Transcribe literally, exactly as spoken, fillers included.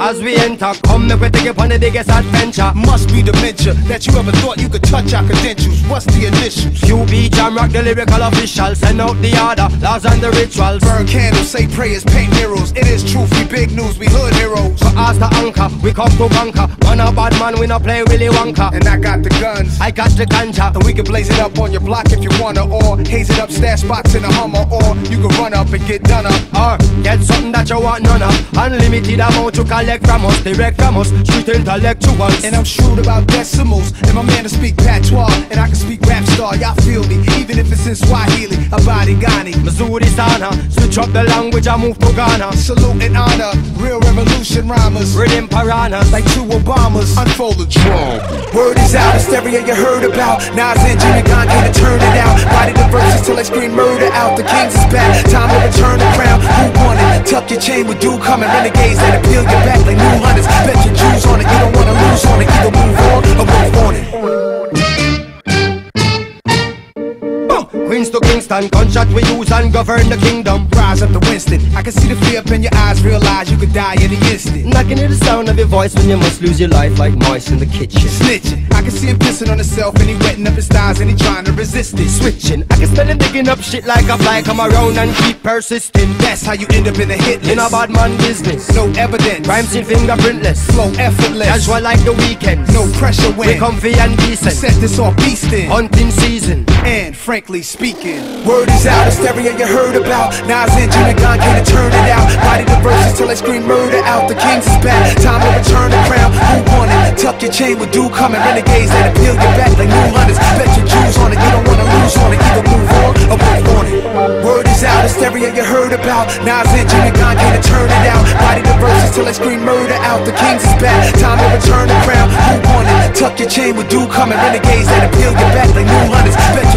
as we enter. Come make we take it on the biggest adventure. Must be dementia that you ever thought you could touch our credentials. What's the initials? Q B Jam Rock, the lyrical official. Send out the order, laws and the rituals. Burn candles, say prayers, paint murals. It is truth, we big news, we hood heroes. For us the anchor, we come to conquer. Man a bad man, we no play Willy Wonka. And I got the guns, I got the ganja. and we can blaze it up on your block if you wanna. Or haze it up, stash spots in a Hummer. Or you can run up and get done up. Or get something that you want none of. Unlimited amount you collect from us. Direct from us, street intellectuals. And I'm shrewd about decimals. And my man to speak patois, and I can speak rap star. Y'all feel me, even if it's in Swahili, Abadi Ghani, Missouri Sana. Switch up the language, I move to Ghana. Salute and honor, real revolution rhymers. Rhythm piranhas, Like two Obamas, unfold the drum. Word is out, hysteria you heard about. Nas and Jimmy Gon came to turn it out. Body the verses till I scream murder out. The kings is back, time to return the crown. Who won it? Tuck your chain with dew coming. Renegades that appeal your back like new hunters. Bet your Jews on it, you don't wanna lose on it. Either move on or move on it. Queens to Kingston, gunshot we use and govern the kingdom. Rise up to Winston, I can see the fear up in your eyes. Realize you could die in an instant. And I can hear the sound of your voice when you must lose your life like mice in the kitchen. Snitching, I can see him pissing on himself and he wetting up his thighs and he trying to resist it. Switching, I can smell him digging up shit like a fly. Come around and keep persisting. That's how you end up in a hit list. In a bad man business, No evidence, rhymes in fingerprintless, flow effortless. casual like the weekends. No pressure when we comfy and decent. set this off beastin'. Hunting season, And frankly speaking, word is out, hysteria you heard about. Nas and Jimmy Gon came to turn it out. Body the verses till I scream murder out. The kings is back, time to return the crown. Who won it? Tuck your chain with dew coming. Renegades that appeal your back like new hunters. Bet your Jews on it, you don't wanna lose on it. Either move on or move on it. Word is out, hysteria you heard about. Nas and Jimmy Gon came to turn it out. Body the verses till I scream murder out. The kings is back, time to return the crown. Who won it? Tuck your chain with dew coming. Renegades that appeal your back like new hunters. Bet your